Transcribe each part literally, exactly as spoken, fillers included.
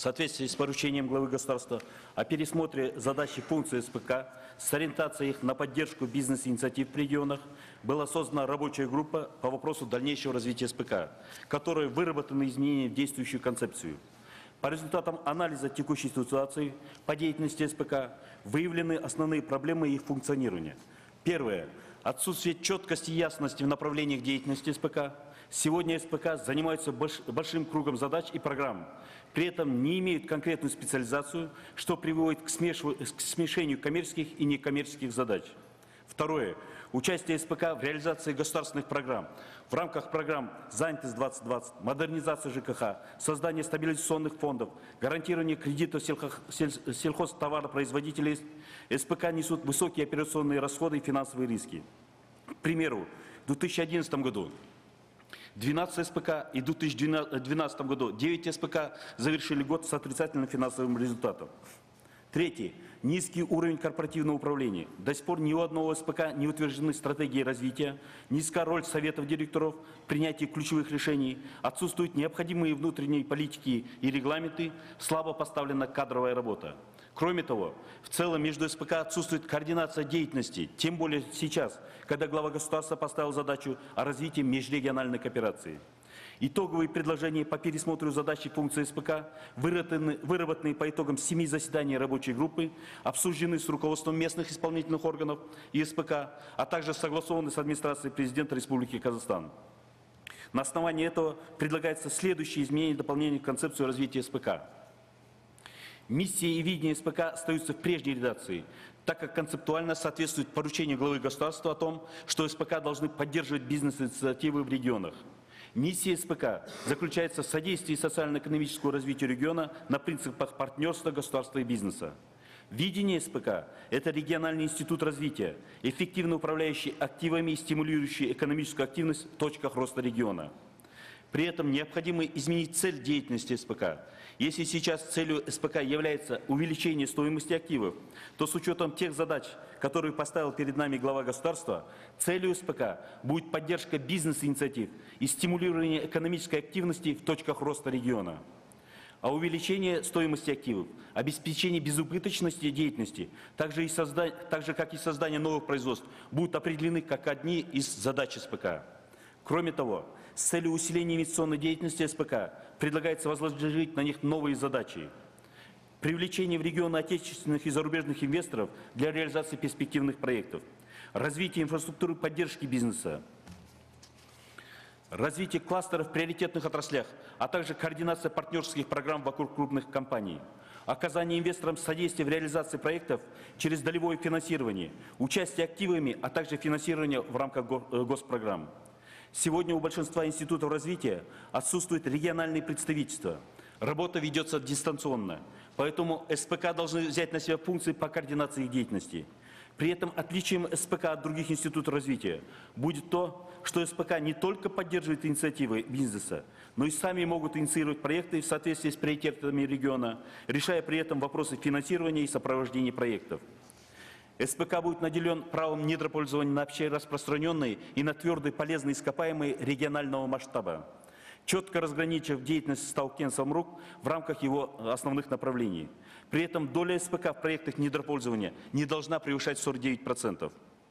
соответствии с поручением главы государства о пересмотре задач и функций СПК с ориентацией их на поддержку бизнес-инициатив в регионах была создана рабочая группа по вопросу дальнейшего развития СПК, которой выработаны изменения в действующую концепцию. По результатам анализа текущей ситуации по деятельности СПК выявлены основные проблемы их функционирования. Первое. Отсутствие четкости и ясности в направлениях деятельности СПК. Сегодня СПК занимаются большим кругом задач и программ, при этом не имеют конкретную специализацию, что приводит к смешению коммерческих и некоммерческих задач. Второе. Участие СПК в реализации государственных программ. В рамках программ «Занятость двадцать двадцать», модернизация ЖКХ, создание стабилизационных фондов, гарантирование кредитов сельхозтоваропроизводителей СПК несут высокие операционные расходы и финансовые риски. К примеру, в две тысячи одиннадцатом году двенадцать СПК и в две тысячи двенадцатом году девять СПК завершили год с отрицательным финансовым результатом. Третье. Низкий уровень корпоративного управления. До сих пор ни у одного СПК не утверждены стратегии развития, низкая роль советов директоров в принятии ключевых решений, отсутствуют необходимые внутренние политики и регламенты, слабо поставлена кадровая работа. Кроме того, в целом между СПК отсутствует координация деятельности, тем более сейчас, когда глава государства поставил задачу о развитии межрегиональной кооперации. Итоговые предложения по пересмотру задач и функций СПК, выработанные, выработанные по итогам семи заседаний рабочей группы, обсуждены с руководством местных исполнительных органов и СПК, а также согласованы с администрацией президента Республики Казахстан. На основании этого предлагается следующие изменения и дополнения в концепцию развития СПК. Миссия и видение СПК остаются в прежней редакции, так как концептуально соответствует поручению главы государства о том, что СПК должны поддерживать бизнес-инициативы в регионах. Миссия СПК заключается в содействии социально-экономическому развитию региона на принципах партнерства государства и бизнеса. Видение СПК – это региональный институт развития, эффективно управляющий активами и стимулирующий экономическую активность в точках роста региона. При этом необходимо изменить цель деятельности СПК. Если сейчас целью СПК является увеличение стоимости активов, то с учетом тех задач, которые поставил перед нами глава государства, целью СПК будет поддержка бизнес-инициатив и стимулирование экономической активности в точках роста региона. А увеличение стоимости активов, обеспечение безубыточности деятельности, также, и созда... также как и создание новых производств, будут определены как одни из задач СПК. Кроме того, с целью усиления инвестиционной деятельности СПК предлагается возложить на них новые задачи. Привлечение в регионы отечественных и зарубежных инвесторов для реализации перспективных проектов. Развитие инфраструктуры поддержки бизнеса. Развитие кластеров в приоритетных отраслях, а также координация партнерских программ вокруг крупных компаний. Оказание инвесторам содействия в реализации проектов через долевое финансирование, участие активами, а также финансирование в рамках госпрограмм. Сегодня у большинства институтов развития отсутствует региональные представительства. Работа ведется дистанционно, поэтому СПК должны взять на себя функции по координации их деятельности. При этом отличием СПК от других институтов развития будет то, что СПК не только поддерживает инициативы бизнеса, но и сами могут инициировать проекты в соответствии с приоритетами региона, решая при этом вопросы финансирования и сопровождения проектов. СПК будет наделен правом недропользования на общераспространенные и на твердые полезные ископаемые регионального масштаба, четко разграничив деятельность Таукен Самрук в рамках его основных направлений. При этом доля СПК в проектах недропользования не должна превышать сорок девять процентов.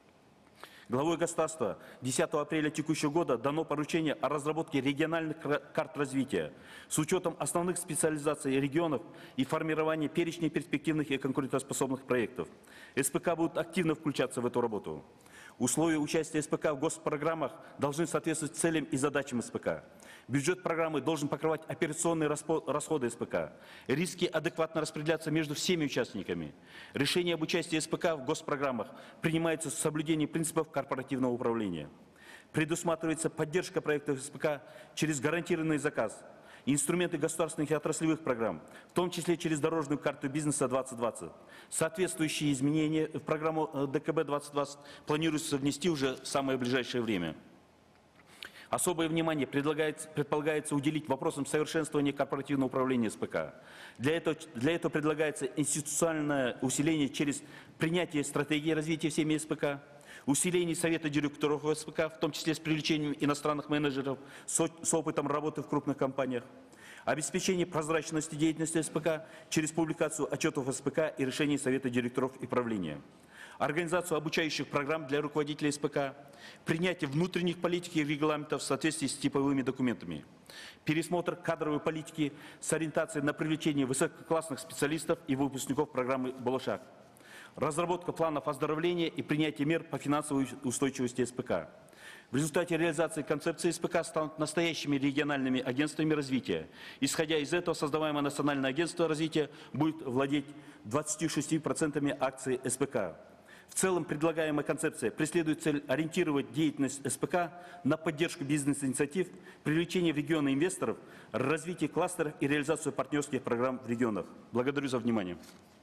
Главой государства десятого апреля текущего года дано поручение о разработке региональных карт развития с учетом основных специализаций регионов и формировании перечня перспективных и конкурентоспособных проектов. СПК будут активно включаться в эту работу. Условия участия СПК в госпрограммах должны соответствовать целям и задачам СПК. Бюджет программы должен покрывать операционные расходы СПК. Риски адекватно распределяться между всеми участниками. Решение об участии СПК в госпрограммах принимается с соблюдением принципов корпоративного управления. Предусматривается поддержка проектов СПК через гарантированный заказ, инструменты государственных и отраслевых программ, в том числе через дорожную карту бизнеса двадцать двадцать. Соответствующие изменения в программу ДКБ двадцать двадцать планируется внести уже в самое ближайшее время. Особое внимание предполагается уделить вопросам совершенствования корпоративного управления СПК. Для этого, для этого предлагается институциональное усиление через принятие стратегии развития всеми СПК, усиление совета директоров СПК, в том числе с привлечением иностранных менеджеров с, с опытом работы в крупных компаниях, обеспечение прозрачности деятельности СПК через публикацию отчетов СПК и решений Совета директоров и правления, организацию обучающих программ для руководителей СПК, принятие внутренних политик и регламентов в соответствии с типовыми документами, пересмотр кадровой политики с ориентацией на привлечение высококлассных специалистов и выпускников программы «Болошак», разработка планов оздоровления и принятие мер по финансовой устойчивости СПК. В результате реализации концепции СПК станут настоящими региональными агентствами развития. Исходя из этого, создаваемое национальное агентство развития будет владеть двадцатью шестью процентами акций СПК. В целом, предлагаемая концепция преследует цель ориентировать деятельность СПК на поддержку бизнес-инициатив, привлечение в регионы инвесторов, развитие кластеров и реализацию партнерских программ в регионах. Благодарю за внимание.